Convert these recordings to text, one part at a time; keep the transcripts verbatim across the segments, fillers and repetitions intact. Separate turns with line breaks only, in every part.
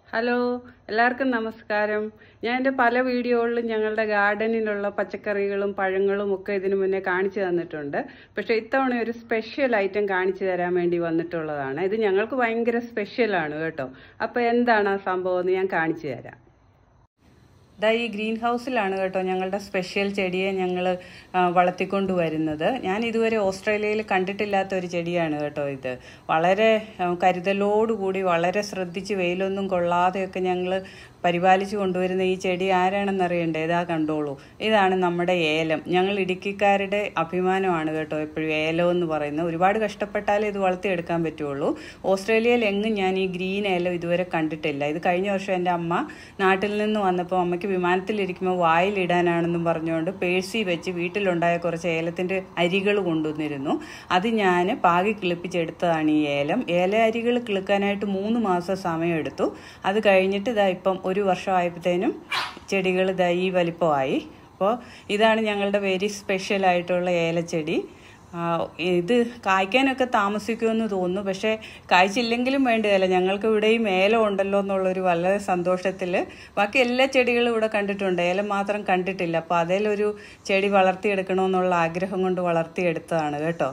Hello, എല്ലാവർക്കും നമസ്കാരം. ഞാൻ എൻ്റെ പല വീഡിയോകളിലും ഞങ്ങളുടെ ഗാർഡനിലുള്ള പച്ചക്കറികളും പഴങ്ങളും ഒക്കെ ഇതിനു മുന്നേ കാണിച്ചു തന്നിട്ടുണ്ട്. പക്ഷേ ഇത്തവണ ഒരു സ്പെഷ്യൽ ഐറ്റം കാണിച്ചു തരാൻ വേണ്ടി വന്നിട്ടുള്ളതാണ്. ഇത് ഞങ്ങൾക്ക് ഭയങ്കര സ്പെഷ്യലാണ് കേട്ടോ. അപ്പോൾ എന്താണ് ആ സംഭവം എന്ന് ഞാൻ കാണിച്ചു തരാം. ഇതാ ഈ ഗ്രീൻ ഹൗസിലാണ് കേട്ടോ ഞങ്ങളുടെ സ്പെഷ്യൽ ചെടിയെ ഞങ്ങൾ വളർത്തിക്കൊണ്ട് വരുന്നത്. ഞാൻ ഇതുവരെ ഓസ്ട്രേലിയയിൽ കണ്ടിട്ടില്ലാത്ത ഒരു ചെടിയാണ് കേട്ടോ ഇത്. വളരെ കരുതലോടുകൂടി വളരെ ശ്രദ്ധിച്ച് വെയിലൊന്നും കൊള്ളാതെയൊക്കെ ഞങ്ങൾ പരിപാലിച്ചു കൊണ്ടുവരുന്ന ഈ ചെടി ആരാണെന്നറിയണ്ടേ? ഇതാ കണ്ടോളൂ, ഇതാണ് നമ്മുടെ ഏലം. ഞങ്ങൾ ഇടുക്കിക്കാരുടെ അഭിമാനമാണ് കേട്ടോ എപ്പോഴും ഏലം എന്ന് പറയുന്നത്. ഒരുപാട് കഷ്ടപ്പെട്ടാലേ ഇത് വളർത്തിയെടുക്കാൻ പറ്റുള്ളൂ. ഓസ്ട്രേലിയയിൽ എങ്ങും ഞാൻ ഈ ഗ്രീൻ ഏലം ഇതുവരെ കണ്ടിട്ടില്ല. ഇത് കഴിഞ്ഞ വർഷം എൻ്റെ അമ്മ നാട്ടിൽ നിന്ന് വന്നപ്പോൾ അമ്മയ്ക്ക് വിമാനത്തിലിരിക്കുമ്പോൾ വായിലിടാനാണെന്നും പറഞ്ഞുകൊണ്ട് പേഴ്സി വെച്ച് വീട്ടിലുണ്ടായ കുറച്ച് ഏലത്തിൻ്റെ അരികൾ കൊണ്ടുവന്നിരുന്നു. അത് ഞാൻ പാകി കിളിപ്പിച്ചെടുത്തതാണ് ഈ ഏലം. ഏല അരികൾ കിളുക്കാനായിട്ട് മൂന്ന് മാസം സമയമെടുത്തു. അത് കഴിഞ്ഞിട്ട് ഇതാ ഇപ്പം ഒരു വർഷമായപ്പോഴത്തേനും ചെടികൾ ഇതാ ഈ വലിപ്പമായി. അപ്പോൾ ഇതാണ് ഞങ്ങളുടെ വെരി സ്പെഷ്യൽ ആയിട്ടുള്ള ഏലച്ചെടി. ഇത് കായ്ക്കാനൊക്കെ താമസിക്കുമെന്ന് തോന്നുന്നു, പക്ഷേ കായ്ച്ചില്ലെങ്കിലും വേണ്ടിയല്ല, ഞങ്ങൾക്ക് ഇവിടെയും ഏലം ഉണ്ടല്ലോ എന്നുള്ളൊരു വളരെ സന്തോഷത്തിൽ. ബാക്കി എല്ലാ ചെടികളും ഇവിടെ കണ്ടിട്ടുണ്ട്, ഏലം മാത്രം കണ്ടിട്ടില്ല. അപ്പോൾ അതിലൊരു ചെടി വളർത്തിയെടുക്കണമെന്നുള്ള ആഗ്രഹം കൊണ്ട് വളർത്തിയെടുത്തതാണ് കേട്ടോ.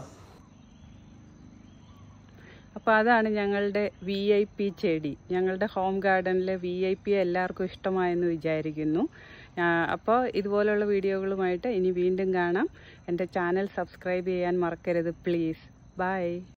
അപ്പോൾ അതാണ് ഞങ്ങളുടെ വി ഐ പി ചെടി. ഞങ്ങളുടെ ഹോം ഗാർഡനിലെ വി ഐ പി എല്ലാവർക്കും ഇഷ്ടമായെന്ന് വിചാരിക്കുന്നു. അപ്പോൾ ഇതുപോലുള്ള വീഡിയോകളുമായിട്ട് ഇനി വീണ്ടും കാണാം. എൻ്റെ ചാനൽ സബ്സ്ക്രൈബ് ചെയ്യാൻ മറക്കരുത് പ്ലീസ്. ബൈ.